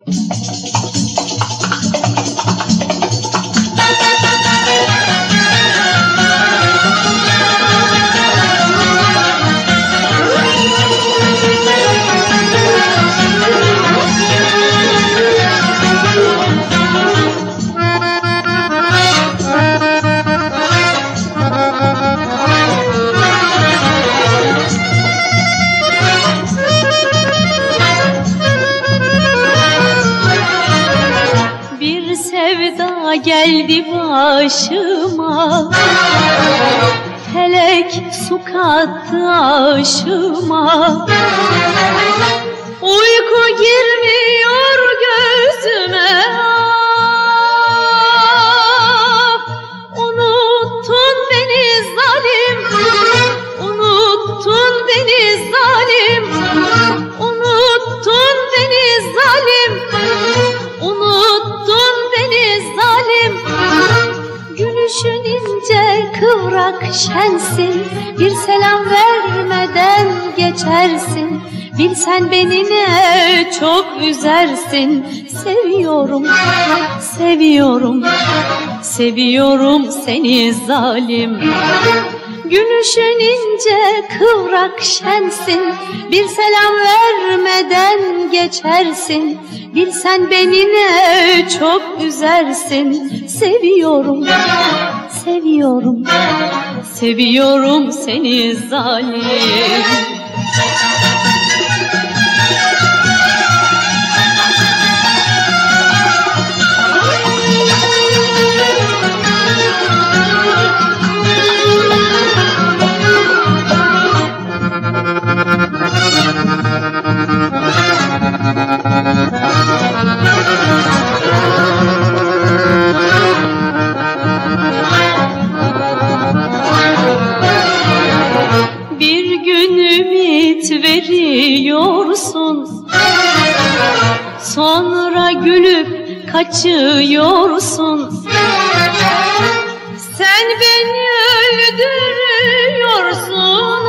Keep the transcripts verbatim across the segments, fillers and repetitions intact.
Sevda geldi başıma, felek su kattı aşıma. Uyku girmiyor gözüme, ah, unuttun beni zalim, unuttun beni zalim, unuttun beni zalim, unuttun beni zalim. Gülüşün ince kıvrak şensin, bir selam vermeden geçersin. Bilsen beni ne çok üzersin. Seviyorum, seviyorum, seviyorum seni zalim. Gülüşün ince kıvrak şensin, bir selam vermeden geçersin. Bilsen beni ne çok üzersin. Seviyorum, seviyorum, seviyorum seni zalim. Bir gün ümit veriyorsun, sonra gülüp kaçıyorsun. Sen beni öldürüyorsun,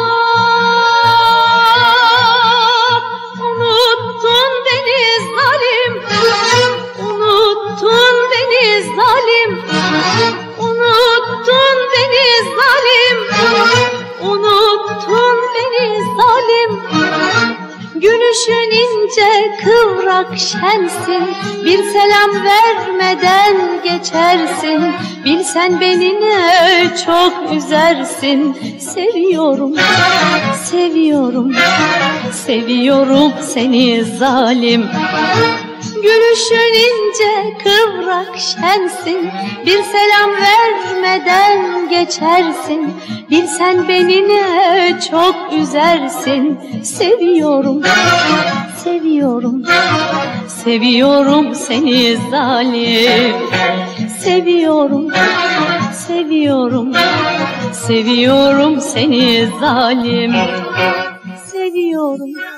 ah, unuttun beni zalim, unuttun beni zalim, unuttun beni zalim, unuttun beni zalim. Gülüşün ince kıvrak şensin, bir selam vermeden geçersin. Bilsen beni ne çok üzersin. Seviyorum, seviyorum, seviyorum seni zalim. Gülüşün ince kıvrak şensin, bir selam vermeden geçersin. Bilsen beni ne çok üzersin. Seviyorum, seviyorum, seviyorum seni zalim. Seviyorum, seviyorum, seviyorum seni zalim. Seviyorum.